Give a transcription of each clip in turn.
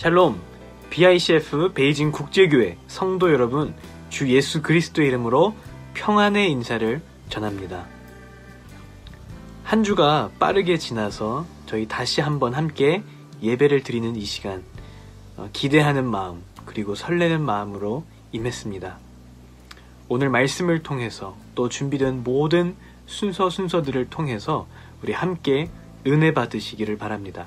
샬롬, BICF 베이징 국제교회 성도 여러분, 주 예수 그리스도의 이름으로 평안의 인사를 전합니다. 한 주가 빠르게 지나서 저희 다시 한번 함께 예배를 드리는 이 시간, 기대하는 마음 그리고 설레는 마음으로 임했습니다. 오늘 말씀을 통해서 또 준비된 모든 순서들을 통해서 우리 함께 은혜 받으시기를 바랍니다.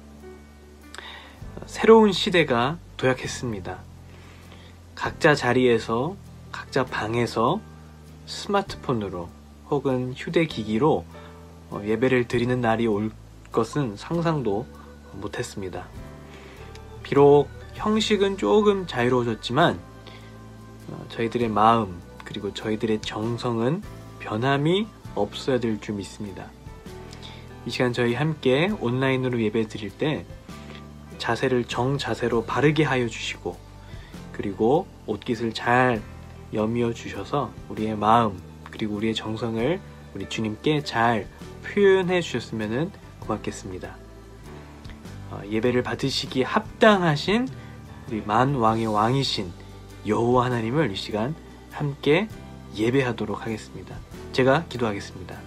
새로운 시대가 도약했습니다. 각자 자리에서, 각자 방에서 스마트폰으로 혹은 휴대기기로 예배를 드리는 날이 올 것은 상상도 못했습니다. 비록 형식은 조금 자유로워졌지만 저희들의 마음 그리고 저희들의 정성은 변함이 없어야 될 줄 믿습니다. 이 시간 저희 함께 온라인으로 예배 드릴 때 자세를 정자세로 바르게 하여 주시고, 그리고 옷깃을 잘 여미어 주셔서 우리의 마음 그리고 우리의 정성을 우리 주님께 잘 표현해 주셨으면 고맙겠습니다. 예배를 받으시기에 합당하신 우리 만왕의 왕이신 여호와 하나님을 이 시간 함께 예배하도록 하겠습니다. 제가 기도하겠습니다.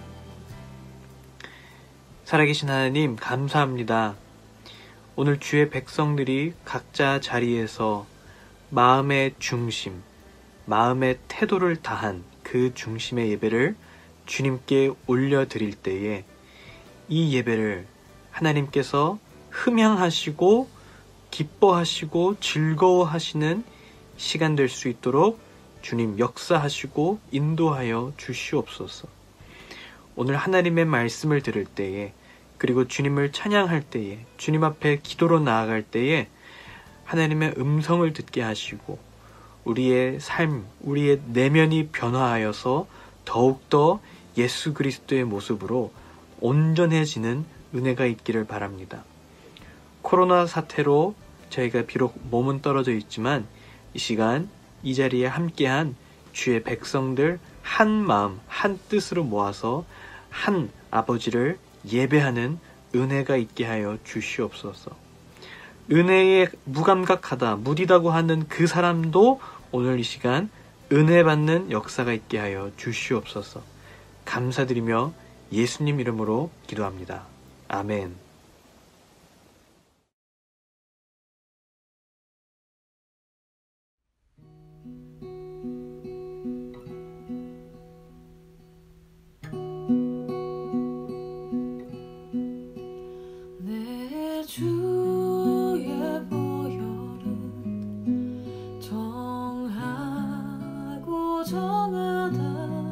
살아계신 하나님, 감사합니다. 오늘 주의 백성들이 각자 자리에서 마음의 중심, 마음의 태도를 다한 그 중심의 예배를 주님께 올려드릴 때에 이 예배를 하나님께서 흠향하시고 기뻐하시고 즐거워하시는 시간 될 수 있도록 주님 역사하시고 인도하여 주시옵소서. 오늘 하나님의 말씀을 들을 때에, 그리고 주님을 찬양할 때에, 주님 앞에 기도로 나아갈 때에 하나님의 음성을 듣게 하시고 우리의 삶, 우리의 내면이 변화하여서 더욱더 예수 그리스도의 모습으로 온전해지는 은혜가 있기를 바랍니다. 코로나 사태로 저희가 비록 몸은 떨어져 있지만 이 시간 이 자리에 함께한 주의 백성들 한 마음 한 뜻으로 모아서 한 아버지를 예배하는 은혜가 있게 하여 주시옵소서. 은혜에 무감각하다, 무디다고 하는 그 사람도 오늘 이 시간 은혜 받는 역사가 있게 하여 주시옵소서. 감사드리며 예수님 이름으로 기도합니다. 아멘. 주의 보혈은 정하고 정하다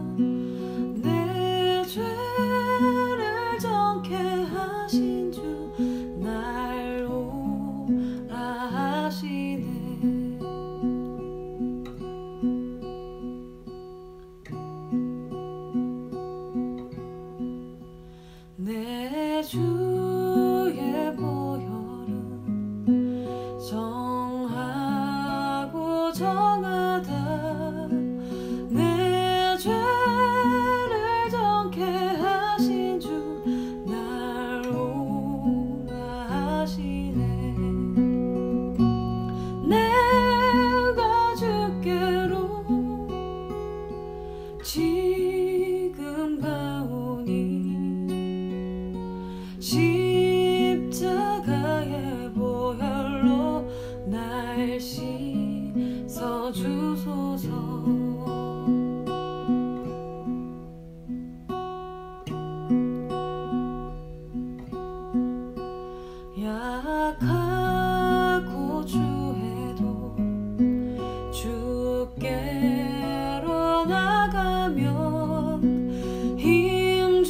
내 죄를 정케 하신 주 날 오라 하시네. 내 주의 보혈은 정하고 정하다 내 죄를 정케 하신 주 날 오라 하시네. 내가 주께로 지금 가오니 십자가의 보혈로 날 씻어 주소서. 약하고 주해도 주께로 나가면 힘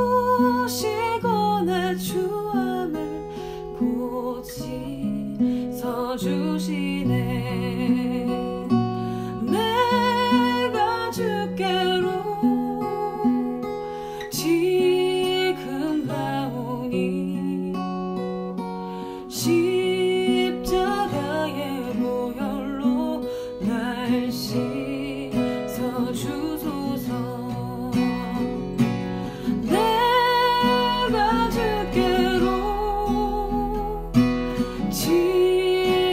주시고 내 주함을 고치서 주시네. 내가 주께로 지금 가오니 십자가의 보혈로 날 씻어 주소서. 내가 주께로 지금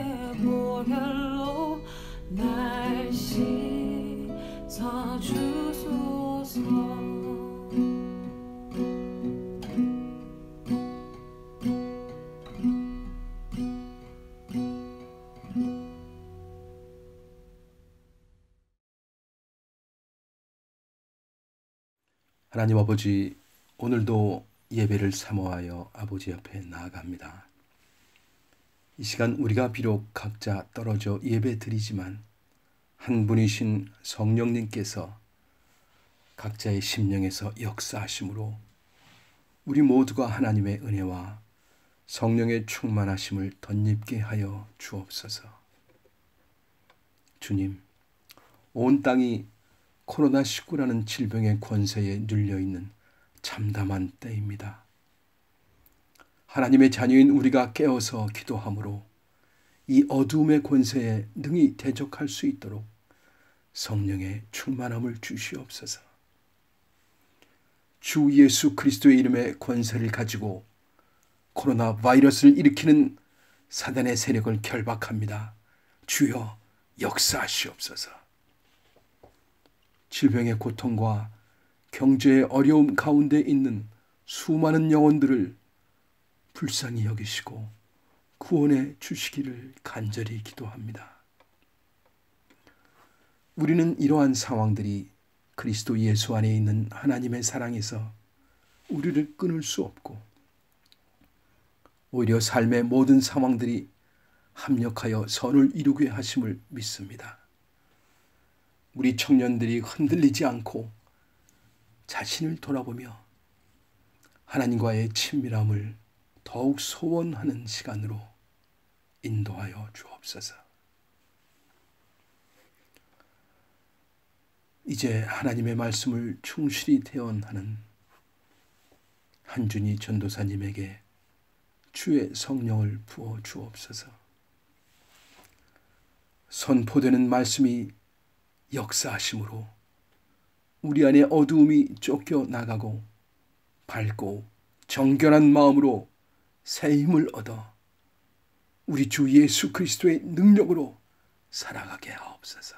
보혈로 날 씻어주소서. 하나님 아버지, 오늘도 예배를 사모하여 아버지 앞에 나아갑니다. 이 시간 우리가 비록 각자 떨어져 예배 드리지만 한 분이신 성령님께서 각자의 심령에서 역사하심으로 우리 모두가 하나님의 은혜와 성령의 충만하심을 덧입게 하여 주옵소서. 주님, 온 땅이 코로나19라는 질병의 권세에 눌려있는 참담한 때입니다. 하나님의 자녀인 우리가 깨어서 기도함으로 이 어두움의 권세에 능히 대적할 수 있도록 성령의 충만함을 주시옵소서. 주 예수 그리스도의 이름의 권세를 가지고 코로나 바이러스를 일으키는 사단의 세력을 결박합니다. 주여 역사하시옵소서. 질병의 고통과 경제의 어려움 가운데 있는 수많은 영혼들을 불쌍히 여기시고 구원해 주시기를 간절히 기도합니다. 우리는 이러한 상황들이 그리스도 예수 안에 있는 하나님의 사랑에서 우리를 끊을 수 없고 오히려 삶의 모든 상황들이 합력하여 선을 이루게 하심을 믿습니다. 우리 청년들이 흔들리지 않고 자신을 돌아보며 하나님과의 친밀함을 더욱 소원하는 시간으로 인도하여 주옵소서. 이제 하나님의 말씀을 충실히 대언하는 한준희 전도사님에게 주의 성령을 부어 주옵소서. 선포되는 말씀이 역사하심으로 우리 안에 어두움이 쫓겨나가고 밝고 정결한 마음으로 새 힘을 얻어 우리 주 예수 그리스도의 능력으로 살아가게 하옵소서.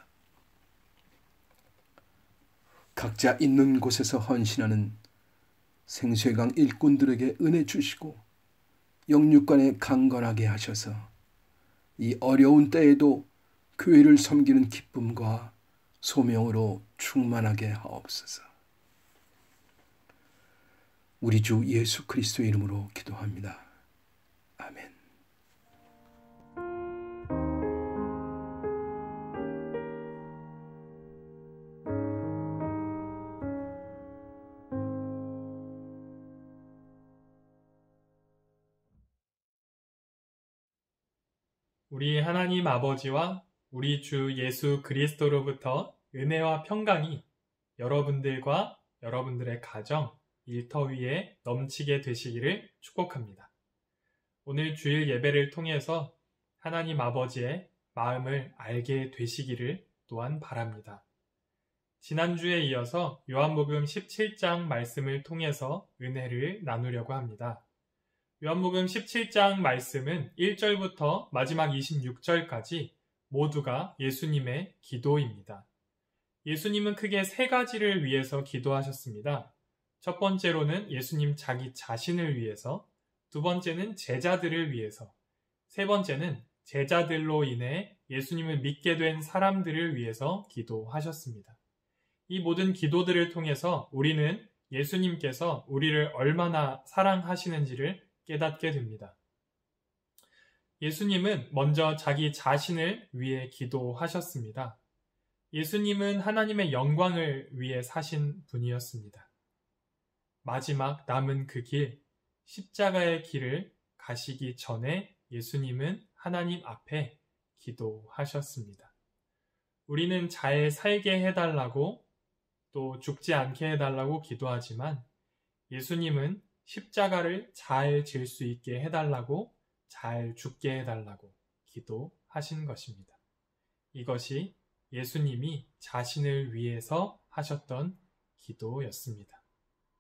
각자 있는 곳에서 헌신하는 생수의 일꾼들에게 은혜 주시고 영육간에 강건하게 하셔서 이 어려운 때에도 교회를 섬기는 기쁨과 소명으로 충만하게 하옵소서. 우리 주 예수 그리스도의 이름으로 기도합니다. 아멘. 우리 하나님 아버지와 우리 주 예수 그리스도로부터 은혜와 평강이 여러분들과 여러분들의 가정, 일터 위에 넘치게 되시기를 축복합니다. 오늘 주일 예배를 통해서 하나님 아버지의 마음을 알게 되시기를 또한 바랍니다. 지난주에 이어서 요한복음 17장 말씀을 통해서 은혜를 나누려고 합니다. 요한복음 17장 말씀은 1절부터 마지막 26절까지 모두가 예수님의 기도입니다. 예수님은 크게 세 가지를 위해서 기도하셨습니다. 첫 번째로는 예수님 자기 자신을 위해서, 두 번째는 제자들을 위해서, 세 번째는 제자들로 인해 예수님을 믿게 된 사람들을 위해서 기도하셨습니다. 이 모든 기도들을 통해서 우리는 예수님께서 우리를 얼마나 사랑하시는지를 깨닫게 됩니다. 예수님은 먼저 자기 자신을 위해 기도하셨습니다. 예수님은 하나님의 영광을 위해 사신 분이었습니다. 마지막 남은 그 길, 십자가의 길을 가시기 전에 예수님은 하나님 앞에 기도하셨습니다. 우리는 잘 살게 해달라고 또 죽지 않게 해달라고 기도하지만 예수님은 십자가를 잘 질 수 있게 해달라고, 잘 죽게 해달라고 기도하신 것입니다. 이것이 예수님이 자신을 위해서 하셨던 기도였습니다.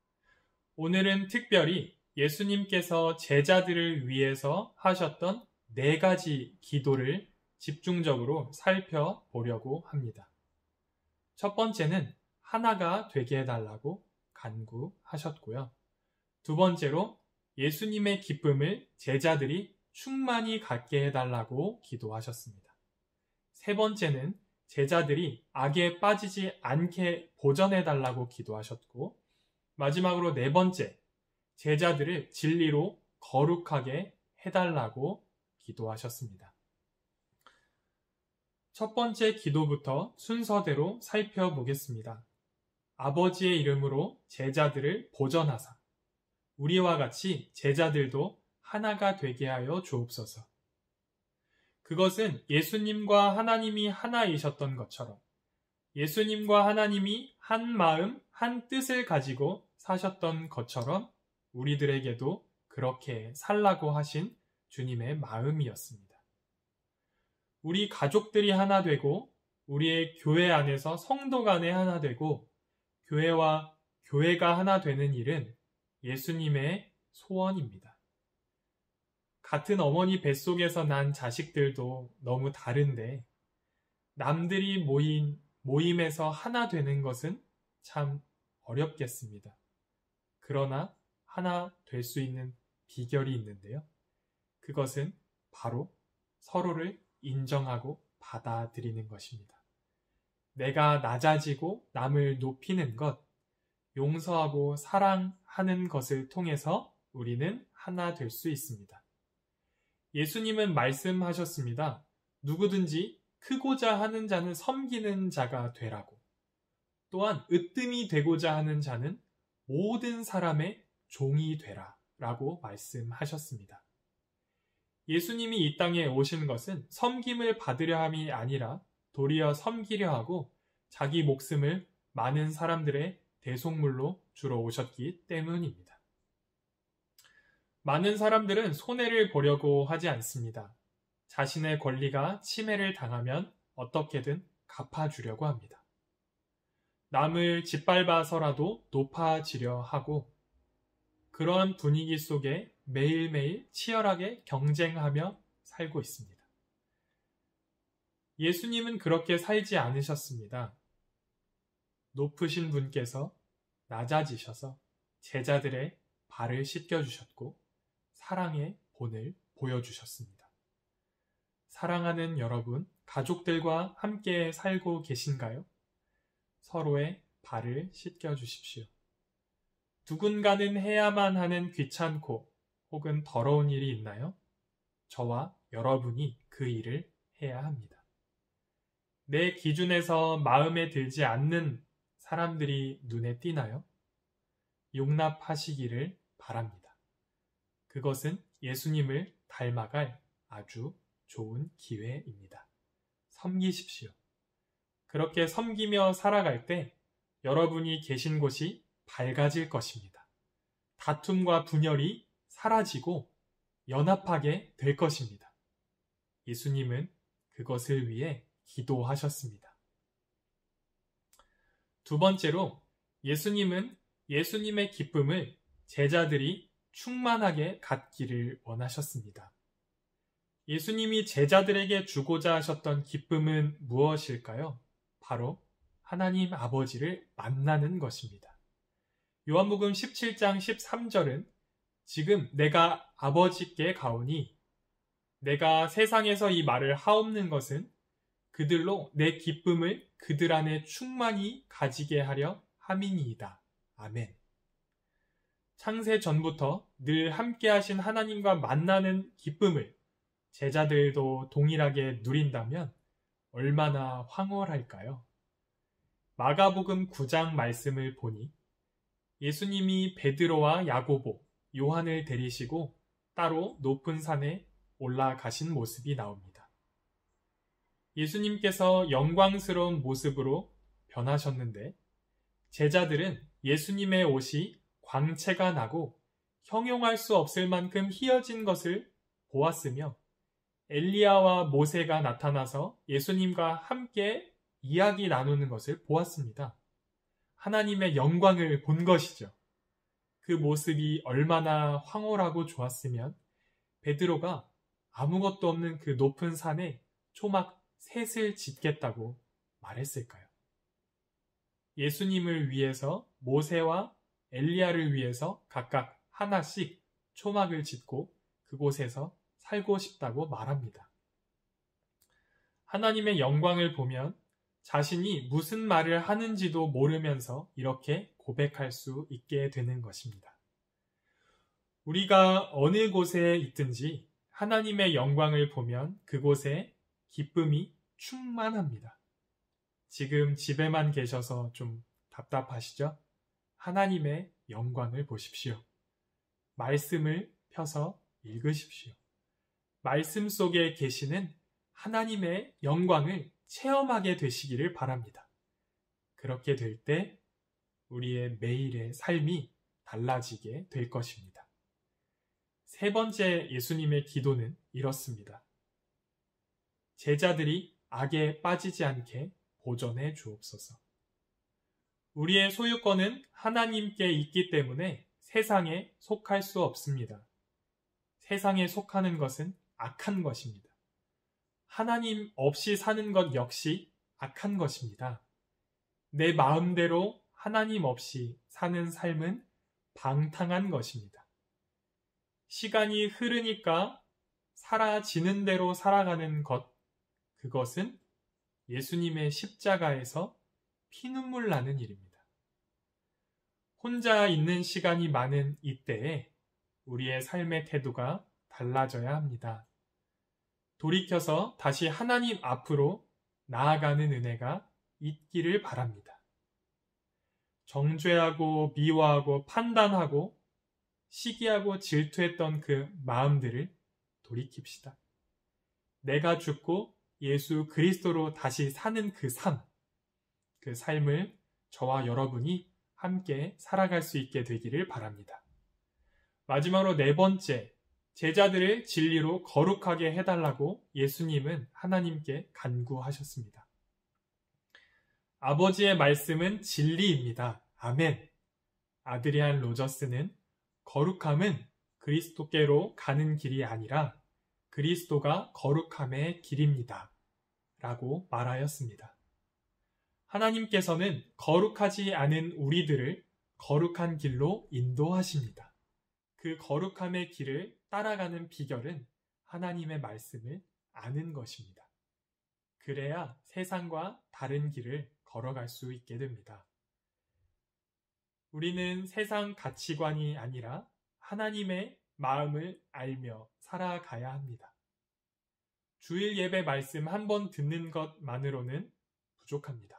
오늘은 특별히 예수님께서 제자들을 위해서 하셨던 4가지 기도를 집중적으로 살펴보려고 합니다. 첫 번째는 하나가 되게 해달라고 간구하셨고요. 두 번째로 예수님의 기쁨을 제자들이 충만히 갖게 해달라고 기도하셨습니다. 세 번째는 제자들이 악에 빠지지 않게 보전해달라고 기도하셨고, 마지막으로 네 번째, 제자들을 진리로 거룩하게 해달라고 기도하셨습니다. 첫 번째 기도부터 순서대로 살펴보겠습니다. 아버지의 이름으로 제자들을 보전하사 우리와 같이 제자들도 하나가 되게 하여 주옵소서. 그것은 예수님과 하나님이 하나이셨던 것처럼 예수님과 하나님이 한 마음, 한 뜻을 가지고 사셨던 것처럼 우리들에게도 그렇게 살라고 하신 주님의 마음이었습니다. 우리 가족들이 하나 되고 우리의 교회 안에서 성도 간에 하나 되고 교회와 교회가 하나 되는 일은 예수님의 소원입니다. 같은 어머니 뱃속에서 난 자식들도 너무 다른데 남들이 모인 모임에서 하나 되는 것은 참 어렵겠습니다. 그러나 하나 될 수 있는 비결이 있는데요. 그것은 바로 서로를 인정하고 받아들이는 것입니다. 내가 낮아지고 남을 높이는 것, 용서하고 사랑하는 것을 통해서 우리는 하나 될 수 있습니다. 예수님은 말씀하셨습니다. 누구든지 크고자 하는 자는 섬기는 자가 되라고. 또한 으뜸이 되고자 하는 자는 모든 사람의 종이 되라 라고 말씀하셨습니다. 예수님이 이 땅에 오신 것은 섬김을 받으려 함이 아니라 도리어 섬기려 하고 자기 목숨을 많은 사람들의 대속물로 주러 오셨기 때문입니다. 많은 사람들은 손해를 보려고 하지 않습니다. 자신의 권리가 침해를 당하면 어떻게든 갚아주려고 합니다. 남을 짓밟아서라도 높아지려 하고 그러한 분위기 속에 매일매일 치열하게 경쟁하며 살고 있습니다. 예수님은 그렇게 살지 않으셨습니다. 높으신 분께서 낮아지셔서 제자들의 발을 씻겨주셨고 사랑의 본을 보여주셨습니다. 사랑하는 여러분, 가족들과 함께 살고 계신가요? 서로의 발을 씻겨주십시오. 누군가는 해야만 하는 귀찮고 혹은 더러운 일이 있나요? 저와 여러분이 그 일을 해야 합니다. 내 기준에서 마음에 들지 않는 사람들이 눈에 띄나요? 용납하시기를 바랍니다. 그것은 예수님을 닮아갈 아주 좋은 기회입니다. 섬기십시오. 그렇게 섬기며 살아갈 때 여러분이 계신 곳이 밝아질 것입니다. 다툼과 분열이 사라지고 연합하게 될 것입니다. 예수님은 그것을 위해 기도하셨습니다. 두 번째로 예수님은 예수님의 기쁨을 제자들이 충만하게 갖기를 원하셨습니다. 예수님이 제자들에게 주고자 하셨던 기쁨은 무엇일까요? 바로 하나님 아버지를 만나는 것입니다. 요한복음 17장 13절은 지금 내가 아버지께 가오니 내가 세상에서 이 말을 하옵는 것은 그들로 내 기쁨을 그들 안에 충만히 가지게 하려 함이니이다. 아멘. 창세 전부터 늘 함께 하신 하나님과 만나는 기쁨을 제자들도 동일하게 누린다면 얼마나 황홀할까요? 마가복음 9장 말씀을 보니 예수님이 베드로와 야고보, 요한을 데리시고 따로 높은 산에 올라가신 모습이 나옵니다. 예수님께서 영광스러운 모습으로 변하셨는데 제자들은 예수님의 옷이 광채가 나고 형용할 수 없을 만큼 희어진 것을 보았으며 엘리야와 모세가 나타나서 예수님과 함께 이야기 나누는 것을 보았습니다. 하나님의 영광을 본 것이죠. 그 모습이 얼마나 황홀하고 좋았으면 베드로가 아무것도 없는 그 높은 산에 초막 셋을 짓겠다고 말했을까요? 예수님을 위해서 모세와 엘리야를 위해서 각각 하나씩 초막을 짓고 그곳에서 살고 싶다고 말합니다. 하나님의 영광을 보면 자신이 무슨 말을 하는지도 모르면서 이렇게 고백할 수 있게 되는 것입니다. 우리가 어느 곳에 있든지 하나님의 영광을 보면 그곳에 기쁨이 충만합니다. 지금 집에만 계셔서 좀 답답하시죠? 하나님의 영광을 보십시오. 말씀을 펴서 읽으십시오. 말씀 속에 계시는 하나님의 영광을 체험하게 되시기를 바랍니다. 그렇게 될 때 우리의 매일의 삶이 달라지게 될 것입니다. 세 번째 예수님의 기도는 이렇습니다. 제자들이 악에 빠지지 않게 보존해 주옵소서. 우리의 소유권은 하나님께 있기 때문에 세상에 속할 수 없습니다. 세상에 속하는 것은 악한 것입니다. 하나님 없이 사는 것 역시 악한 것입니다. 내 마음대로 하나님 없이 사는 삶은 방탕한 것입니다. 시간이 흐르니까 사라지는 대로 살아가는 것, 그것은 예수님의 십자가에서 피눈물 나는 일입니다. 혼자 있는 시간이 많은 이때에 우리의 삶의 태도가 달라져야 합니다. 돌이켜서 다시 하나님 앞으로 나아가는 은혜가 있기를 바랍니다. 정죄하고 미워하고 판단하고 시기하고 질투했던 그 마음들을 돌이킵시다. 내가 죽고 예수 그리스도로 다시 사는 그 삶을 저와 여러분이 함께 살아갈 수 있게 되기를 바랍니다. 마지막으로 네 번째, 제자들을 진리로 거룩하게 해달라고 예수님은 하나님께 간구하셨습니다. 아버지의 말씀은 진리입니다. 아멘. 아드리안 로저스는 거룩함은 그리스도께로 가는 길이 아니라 그리스도가 거룩함의 길입니다. 라고 말하였습니다. 하나님께서는 거룩하지 않은 우리들을 거룩한 길로 인도하십니다. 그 거룩함의 길을 따라가는 비결은 하나님의 말씀을 아는 것입니다. 그래야 세상과 다른 길을 걸어갈 수 있게 됩니다. 우리는 세상 가치관이 아니라 하나님의 마음을 알며 살아가야 합니다. 주일 예배 말씀 한 번 듣는 것만으로는 부족합니다.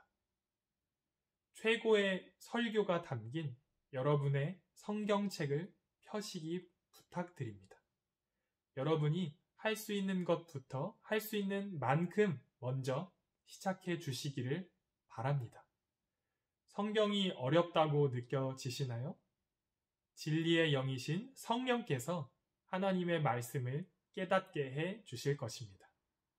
최고의 설교가 담긴 여러분의 성경책을 펴시기 부탁드립니다. 여러분이 할 수 있는 것부터 할 수 있는 만큼 먼저 시작해 주시기를 바랍니다. 성경이 어렵다고 느껴지시나요? 진리의 영이신 성령께서 하나님의 말씀을 깨닫게 해 주실 것입니다.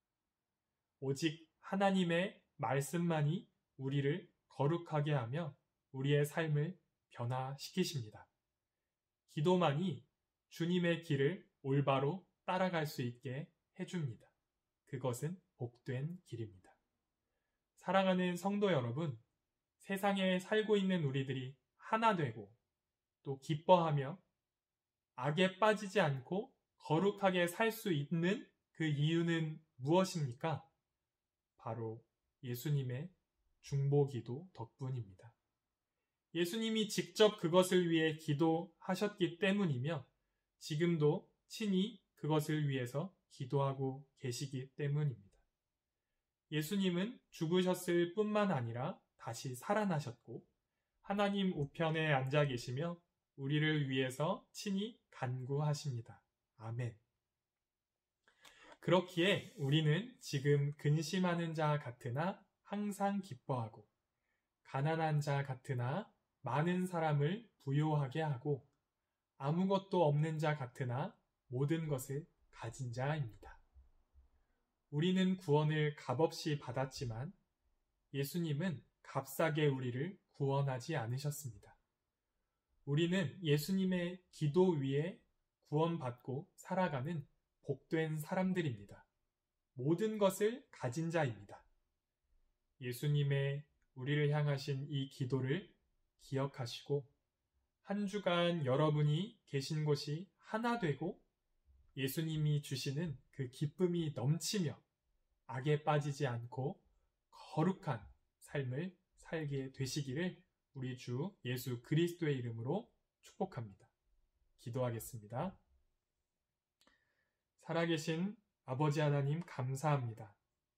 오직 하나님의 말씀만이 우리를 거룩하게 하며 우리의 삶을 변화시키십니다. 기도만이 주님의 길을 올바로 따라갈 수 있게 해줍니다. 그것은 복된 길입니다. 사랑하는 성도 여러분, 세상에 살고 있는 우리들이 하나 되고 또 기뻐하며 악에 빠지지 않고 거룩하게 살 수 있는 그 이유는 무엇입니까? 바로 예수님의 중보기도 덕분입니다. 예수님이 직접 그것을 위해 기도하셨기 때문이며 지금도 친히 그것을 위해서 기도하고 계시기 때문입니다. 예수님은 죽으셨을 뿐만 아니라 다시 살아나셨고 하나님 우편에 앉아 계시며 우리를 위해서 친히 간구하십니다. 아멘. 그렇기에 우리는 지금 근심하는 자 같으나 항상 기뻐하고 가난한 자 같으나 많은 사람을 부요하게 하고 아무것도 없는 자 같으나 모든 것을 가진 자입니다. 우리는 구원을 값없이 받았지만 예수님은 값싸게 우리를 구원하지 않으셨습니다. 우리는 예수님의 기도 위에 구원받고 살아가는 복된 사람들입니다. 모든 것을 가진 자입니다. 예수님의 우리를 향하신 이 기도를 기억하시고 한 주간 여러분이 계신 곳이 하나 되고 예수님이 주시는 그 기쁨이 넘치며 악에 빠지지 않고 거룩한 삶을 살게 되시기를 우리 주 예수 그리스도의 이름으로 축복합니다. 기도하겠습니다. 살아계신 아버지 하나님 감사합니다.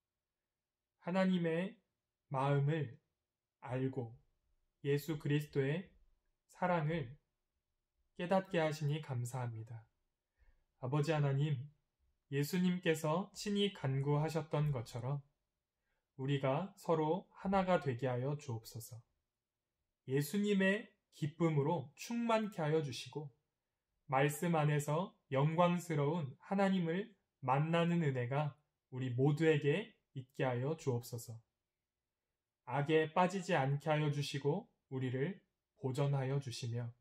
하나님의 마음을 알고 예수 그리스도의 사랑을 깨닫게 하시니 감사합니다. 아버지 하나님, 예수님께서 친히 간구하셨던 것처럼 우리가 서로 하나가 되게 하여 주옵소서. 예수님의 기쁨으로 충만케 하여 주시고 말씀 안에서 영광스러운 하나님을 만나는 은혜가 우리 모두에게 있게 하여 주옵소서. 악에 빠지지 않게 하여 주시고 우리를 보전하여 주시며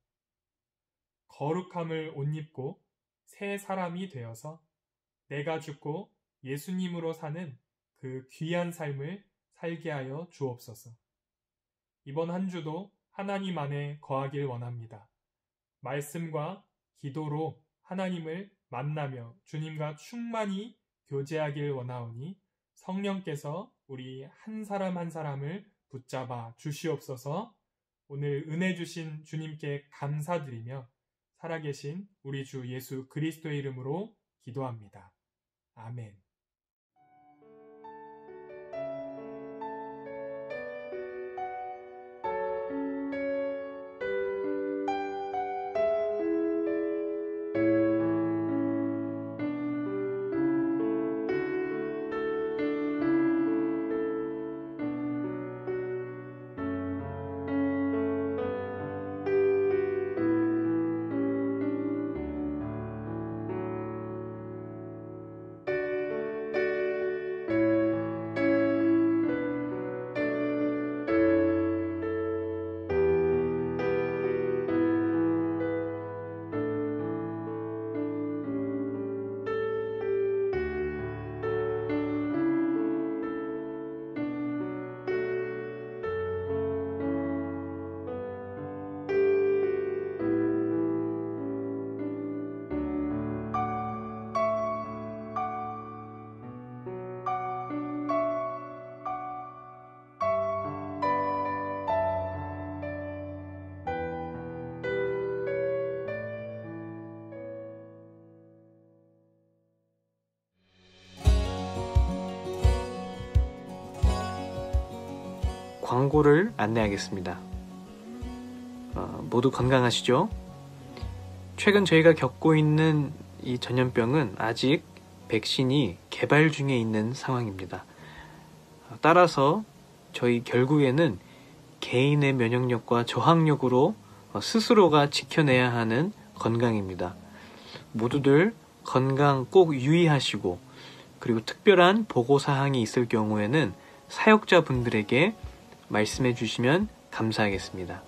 거룩함을 옷 입고 새 사람이 되어서 내가 죽고 예수님으로 사는 그 귀한 삶을 살게 하여 주옵소서. 이번 한 주도 하나님 안에 거하길 원합니다. 말씀과 기도로 하나님을 만나며 주님과 충만히 교제하길 원하오니 성령께서 우리 한 사람 한 사람을 붙잡아 주시옵소서. 오늘 은혜 주신 주님께 감사드리며 살아계신 우리 주 예수 그리스도의 이름으로 기도합니다. 아멘. 광고를 안내하겠습니다. 모두 건강하시죠? 최근 저희가 겪고 있는 이 전염병은 아직 백신이 개발 중에 있는 상황입니다. 따라서 저희 결국에는 개인의 면역력과 저항력으로 스스로가 지켜내야 하는 건강입니다. 모두들 건강 꼭 유의하시고, 그리고 특별한 보고사항이 있을 경우에는 사역자분들에게 말씀해 주시면 감사하겠습니다.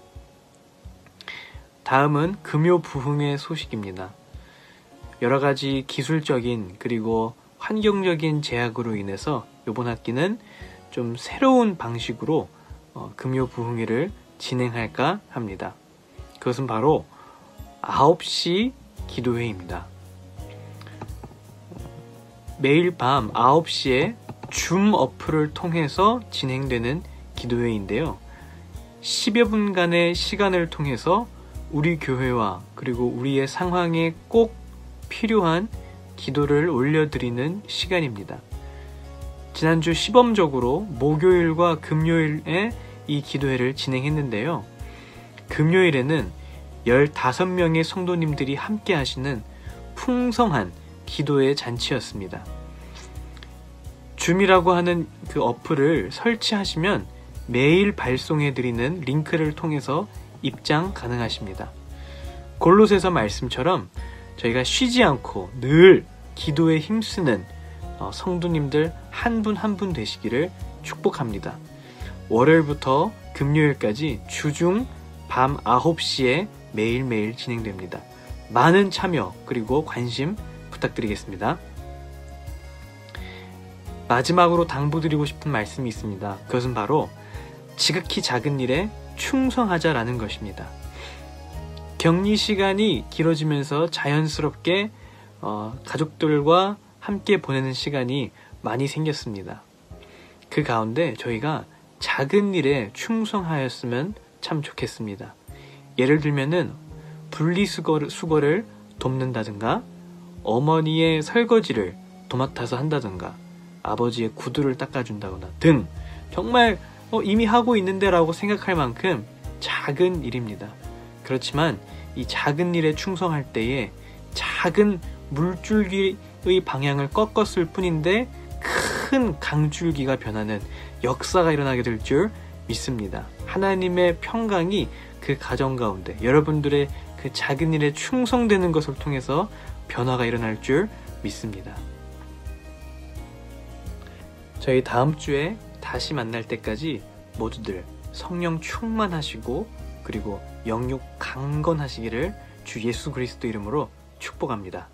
다음은 금요부흥의 소식입니다. 여러 가지 기술적인 그리고 환경적인 제약으로 인해서 이번 학기는 좀 새로운 방식으로 금요부흥회를 진행할까 합니다. 그것은 바로 9시 기도회입니다. 매일 밤 9시에 줌 어플을 통해서 진행되는 기도회인데요. 10여 분간의 시간을 통해서 우리 교회와 그리고 우리의 상황에 꼭 필요한 기도를 올려드리는 시간입니다. 지난주 시범적으로 목요일과 금요일에 이 기도회를 진행했는데요. 금요일에는 15명의 성도님들이 함께 하시는 풍성한 기도의 잔치였습니다. 줌이라고 하는 그 어플을 설치하시면 매일 발송해드리는 링크를 통해서 입장 가능하십니다. 골로새서 말씀처럼 저희가 쉬지 않고 늘 기도에 힘쓰는 성도님들 한 분 한 분 되시기를 축복합니다. 월요일부터 금요일까지 주중 밤 9시에 매일매일 진행됩니다. 많은 참여 그리고 관심 부탁드리겠습니다. 마지막으로 당부드리고 싶은 말씀이 있습니다. 그것은 바로 지극히 작은 일에 충성하자라는 것입니다. 격리 시간이 길어지면서 자연스럽게 가족들과 함께 보내는 시간이 많이 생겼습니다. 그 가운데 저희가 작은 일에 충성하였으면 참 좋겠습니다. 예를 들면은 분리수거를 돕는다든가, 어머니의 설거지를 도맡아서 한다든가, 아버지의 구두를 닦아준다거나 등 정말 이미 하고 있는데 라고 생각할 만큼 작은 일입니다. 그렇지만 이 작은 일에 충성할 때에 작은 물줄기의 방향을 꺾었을 뿐인데 큰 강줄기가 변하는 역사가 일어나게 될 줄 믿습니다. 하나님의 평강이 그 가정 가운데 여러분들의 그 작은 일에 충성되는 것을 통해서 변화가 일어날 줄 믿습니다. 저희 다음 주에 다시 만날 때까지 모두들 성령 충만하시고 그리고 영육 강건하시기를 주 예수 그리스도 이름으로 축복합니다.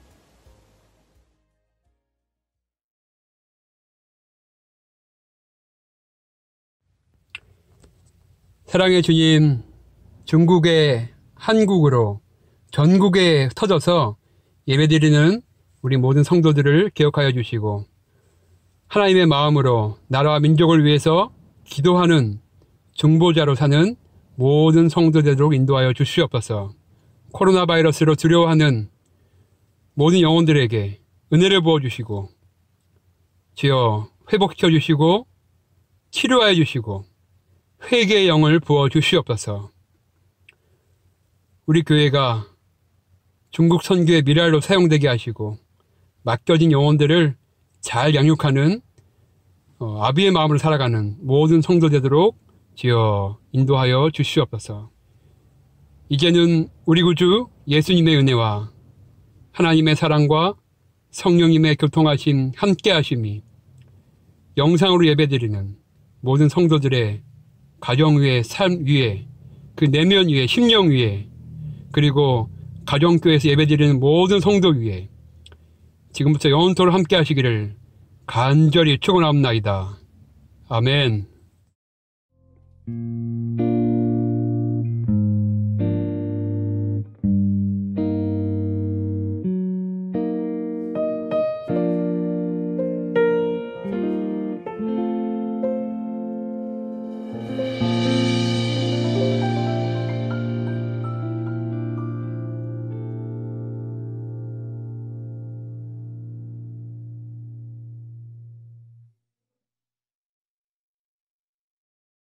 사랑의 주님, 중국의 한국으로 전국에 터져서 예배드리는 우리 모든 성도들을 기억하여 주시고, 하나님의 마음으로 나라와 민족을 위해서 기도하는 중보자로 사는 모든 성도되도록 인도하여 주시옵소서. 코로나 바이러스로 두려워하는 모든 영혼들에게 은혜를 부어주시고, 주여 회복시켜 주시고 치료하여 주시고 회개의 영을 부어 주시옵소서. 우리 교회가 중국 선교의 미랄로 사용되게 하시고 맡겨진 영혼들을 잘 양육하는 아비의 마음으로 살아가는 모든 성도 되도록 주여 인도하여 주시옵소서. 이제는 우리 구주 예수님의 은혜와 하나님의 사랑과 성령님의 교통하심 함께 하심이 영상으로 예배드리는 모든 성도들의 가정 위에, 삶 위에, 그 내면 위에, 심령 위에, 그리고 가정교회에서 예배드리는 모든 성도 위에 지금부터 영원토록 함께 하시기를 간절히 축원합니다. 아멘.